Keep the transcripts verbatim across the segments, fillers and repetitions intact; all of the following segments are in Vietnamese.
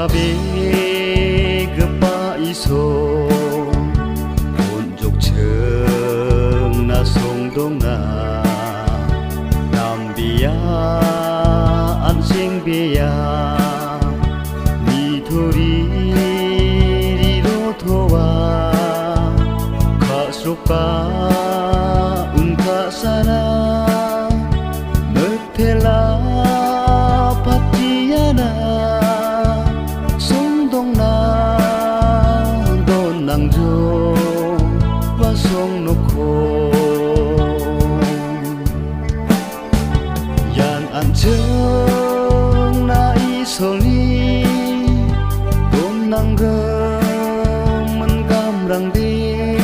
마비급바 이소 온족청 나 송동나 남비야 안생비야 니토리리로 도와 가속바 응가사나 널텔라 안정 나이 설리 돈낭금은 감랑디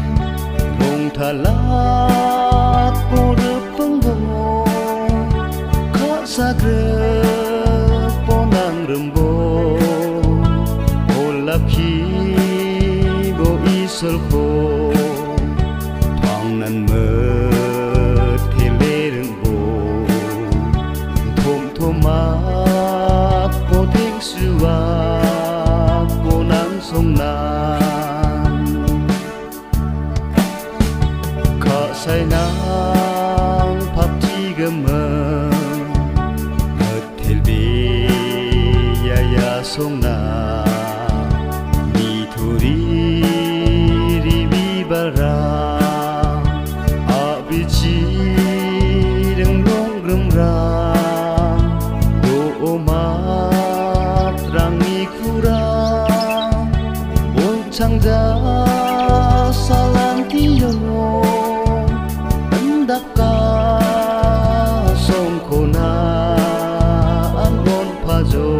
롱탈랏 보르펑보 가사그르 보낭름보 올라키고 이설고 방난머 mat po ting suwa po nang songnan kasay nang papti gamang matilbi yaya songna nituri ribi bara abici reng long remra rangi kurang bolcangja salantiyo endaka songkona angon pajo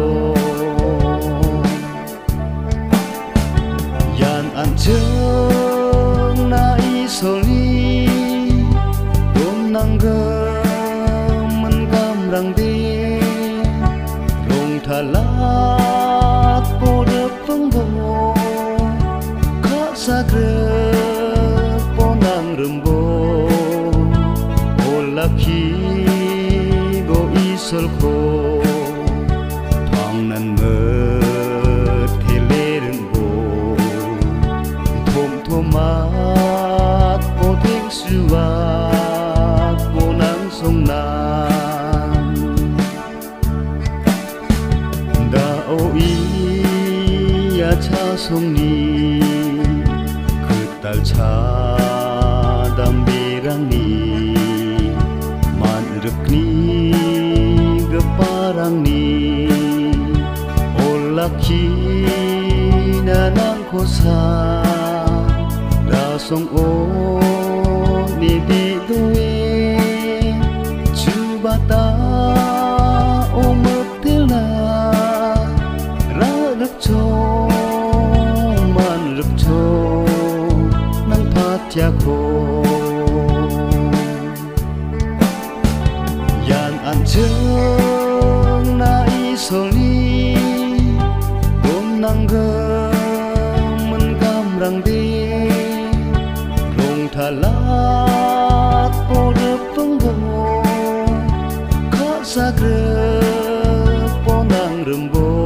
yan anjeng na isoli domnanggem mengamrangdi 탈랏 보르펑보 가사그르 보낭름보 올라키고 이설고 방난머 텔레른보 톰토맛 보댕수와 보낭송나 오이야 차송니 그딸 차담비랑니 만르크니 그빠랑니 올라키나 난코사 라송오 니비도에 주바다 오므텔나 man rupcho nang patyako yan anjeng na isoli domnanggem mengamrangdi rongtalāt porepengbo kasagrep ponang rembo